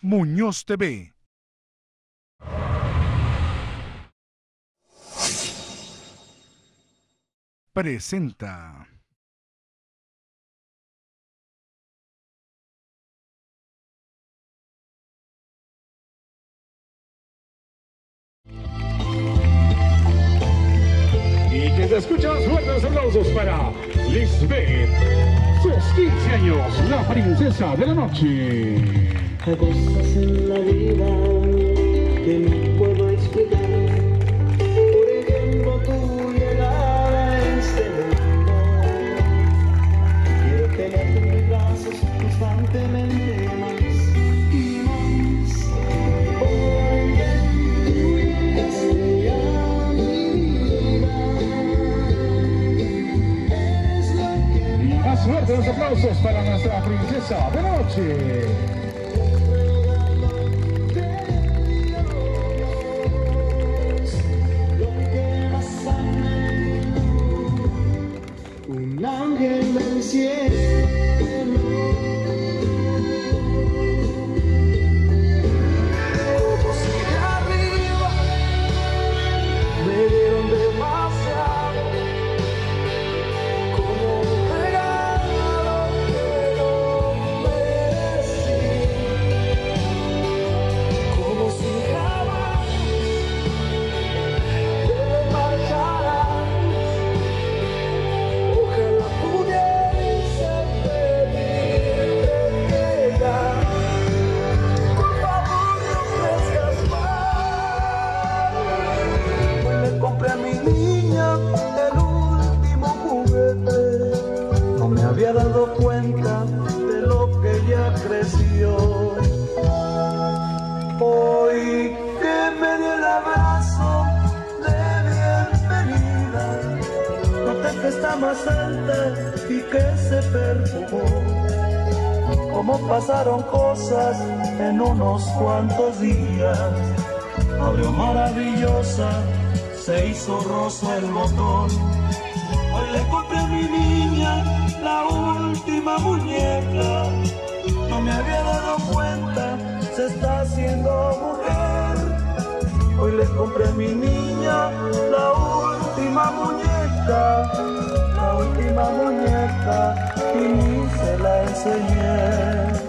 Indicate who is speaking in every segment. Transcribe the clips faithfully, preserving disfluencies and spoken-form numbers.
Speaker 1: Muñoz T V. Presenta.
Speaker 2: Y que te escuchas, fuertes aplausos para Lisbeth, sus quince años, la princesa de la noche.
Speaker 3: Hay cosas en la vida que no puedo explicar. Por ejemplo, tu llegada a este mundo. Quiero tenerte en mis brazos constantemente más y más. Porque tú eres mi vida. Eres lo que
Speaker 2: Y más fuertes aplausos para nuestra princesa de la noche.
Speaker 3: un ángel del cielo. Como si de arriba me dieron demasiado, como un regalo que no merecí, como si jamás te marcharas. Ojalá pudiese pedirte que ya, por favor, no crezcas más. Hoy le compré a mi niña el último juguete. No me había dado cuenta de lo que ya creció. Hoy que me dio el abrazo de bienvenida, noté que está más alta y que se perfumó. Como pasaron cosas en unos cuantos días, abrió maravillosa, se hizo rosa el botón. Hoy le compré a mi niña la última muñeca. No me había dado cuenta, se está haciendo mujer. Hoy le compré a mi niña la última muñeca, la última muñeca, y ni se la enseñé.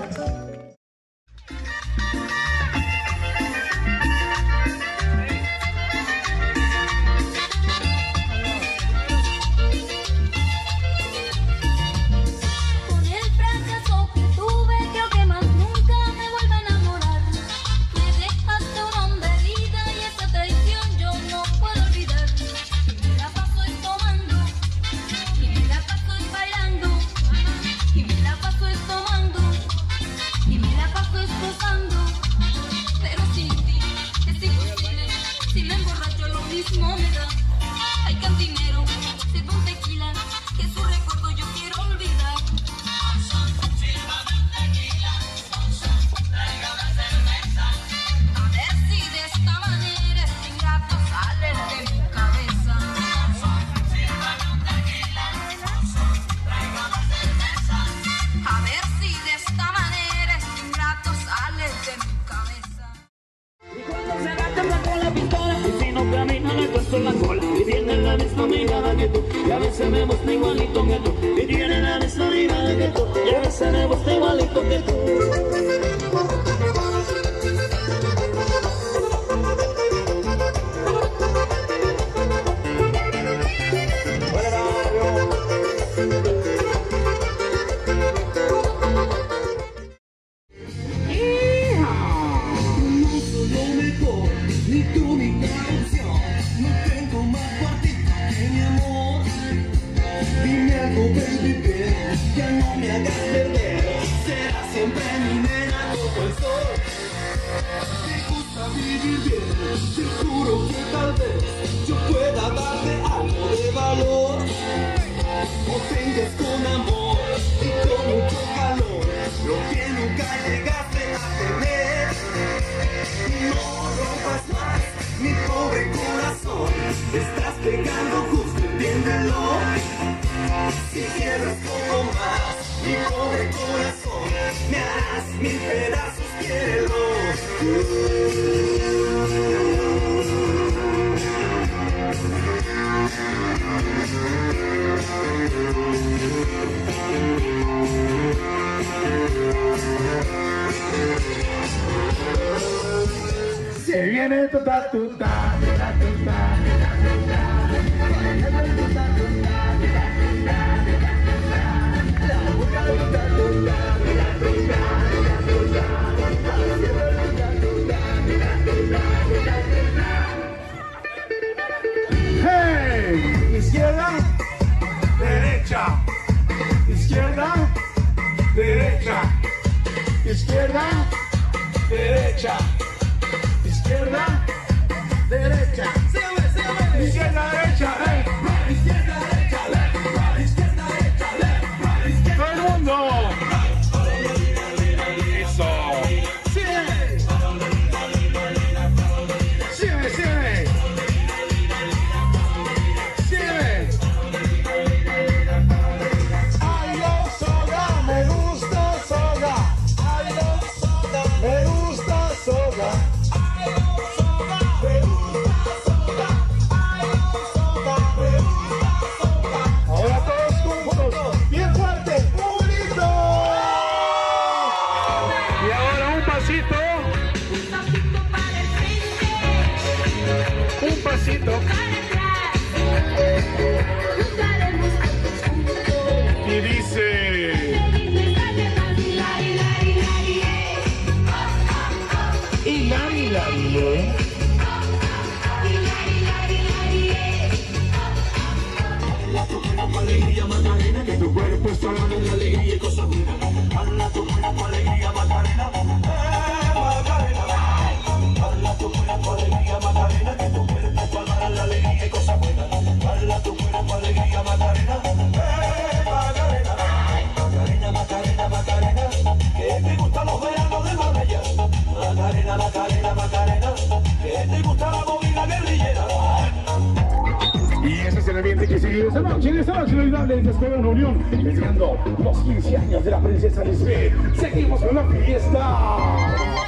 Speaker 4: Con el fracaso que tuve, creo que más nunca me vuelvo a enamorar. Me dejaste un hombre herida y esa traición yo no puedo olvidar. Y me la paso es tomando, y me la paso es bailando, y me la paso es tomando, y me la paso es gozando. Pero sin ti es imposible, si me emborracho lo mismo me da. Ay, cantinero, sirve un tequila, que su recuerdo yo quiero olvidar. A ver si de esta manera este ingrato sale de mi cabeza. A ver si de esta manera este ingrato sale de mi cabeza.
Speaker 3: Y cuando se da te saco la pistola, y si no camina le cuesto la cola. Y tiene la misma mirada que tú, y a veces me gusta igualito que tú. Y tiene la misma mirada que tú, y a veces me gusta igualito que tú. No soy lo mejor, ni tú mi canción. No tengo más cuartito que mi amor. Dime algo, baby, baby, ya no me hagas perder. Será siempre mi nena como el sol. Me gusta vivir bien, te juro que tal vez yo pueda darte algo de valor. O tengas con amor y con mucho calor lo que nunca llegaste a tener. No rompas más mi pobre corazón, estás pegando justo, entiéndelo. Si quieres poco más, mi pobre corazón, me harás mil pedazos, quiérelo.
Speaker 2: Se viene tuta tuta, tuta tuta, hey, izquierda, derecha, izquierda, derecha, izquierda, derecha. Izquierda, derecha, sígueme, sígueme. Izquierda, derecha, left, right. Izquierda, derecha, left, right. Izquierda, derecha, left, right. Izquierda, todo el mundo. Eso. Sígueme. Sígueme, sígueme. Sígueme. I love soga, me gusta soga. I love soga, me gusta soga. Un pasito y dice y lari lari eh. Alegría Macarena, que tu cuerpo está dando la alegría y cosas buenas. Hala tu cuerpo alegría Macarena, eh Macarena. Hala tu cuerpo alegría Macarena, que tu cuerpo está dando la alegría y cosas buenas. Hala tu cuerpo alegría Macarena, eh Macarena. Macarena, Macarena, Macarena, que te gustan los veranos de Marbella. Macarena, Macarena, Macarena, que te gusta la movida guerrillera. Y ese es el ambiente que sigue esta noche, en esta noche inolvidable de Espera una Unión, festejando los quince años de la princesa Lisbeth. Seguimos con la fiesta.